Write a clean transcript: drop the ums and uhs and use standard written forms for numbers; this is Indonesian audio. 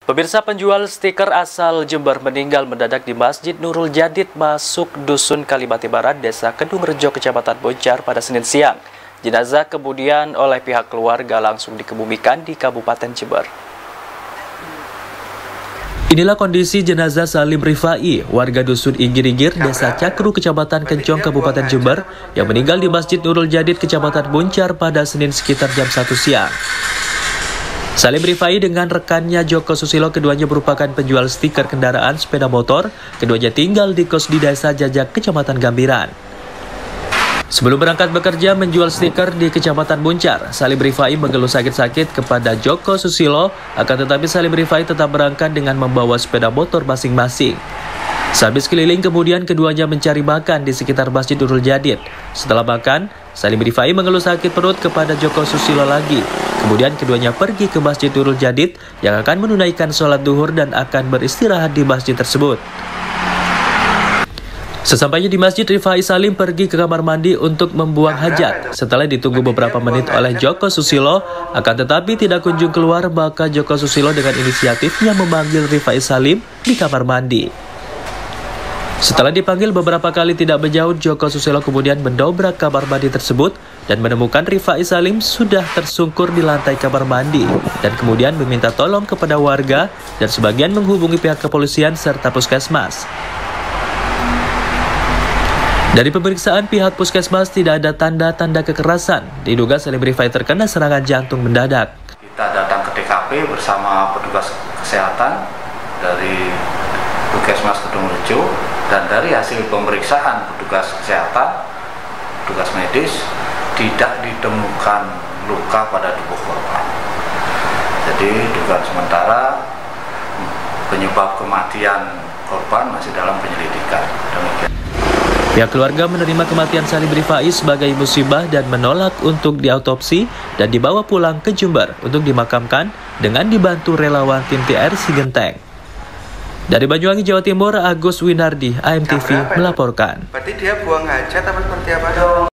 Pemirsa, penjual stiker asal Jember meninggal mendadak di Masjid Nurul Jadid masuk Dusun Kalibati Barat, Desa Kedung Rejo, Kecamatan Boncar pada Senin siang. Jenazah kemudian oleh pihak keluarga langsung dikebumikan di Kabupaten Jember. Inilah kondisi jenazah Salim Rifai, warga Dusun Igir-Igir, Desa Cakru, Kecamatan Kencong, Kabupaten Jember, yang meninggal di Masjid Nurul Jadid, Kecamatan Boncar pada Senin sekitar jam 1 siang. Salim Rifai dengan rekannya Joko Susilo, keduanya merupakan penjual stiker kendaraan sepeda motor. Keduanya tinggal di kos di Desa Jajak, Kecamatan Gambiran. Sebelum berangkat bekerja menjual stiker di Kecamatan Boncar, Salim Rifai mengeluh sakit-sakit kepada Joko Susilo, akan tetapi Salim Rifai tetap berangkat dengan membawa sepeda motor masing-masing. Sehabis keliling, kemudian keduanya mencari makan di sekitar Masjid Nurul Jadid. Setelah makan, Salim Rifai mengeluh sakit perut kepada Joko Susilo lagi. Kemudian keduanya pergi ke Masjid Nurul Jadid yang akan menunaikan sholat duhur dan akan beristirahat di masjid tersebut. Sesampainya di masjid, Rifai Salim pergi ke kamar mandi untuk membuang hajat. Setelah ditunggu beberapa menit oleh Joko Susilo, akan tetapi tidak kunjung keluar, maka Joko Susilo dengan inisiatifnya memanggil Rifai Salim di kamar mandi. Setelah dipanggil beberapa kali tidak menjawab, Joko Susilo kemudian mendobrak kamar mandi tersebut dan menemukan Rifai Salim sudah tersungkur di lantai kamar mandi, dan kemudian meminta tolong kepada warga dan sebagian menghubungi pihak kepolisian serta puskesmas. Dari pemeriksaan pihak puskesmas tidak ada tanda-tanda kekerasan. Diduga Salim Rifai terkena serangan jantung mendadak. Kita datang ke TKP bersama petugas kesehatan dari Puskesmas Kedung Rejo, dan dari hasil pemeriksaan petugas kesehatan, petugas medis, tidak ditemukan luka pada tubuh korban. Jadi dugaan sementara penyebab kematian korban masih dalam penyelidikan. Demikian. Pihak keluarga menerima kematian Salim Rifai sebagai musibah dan menolak untuk diautopsi dan dibawa pulang ke Jember untuk dimakamkan dengan dibantu relawan tim TRC Genteng. Dari Banyuwangi, Jawa Timur, Agus Winardi, AMTV melaporkan. Berarti dia buang hajat apa seperti apa?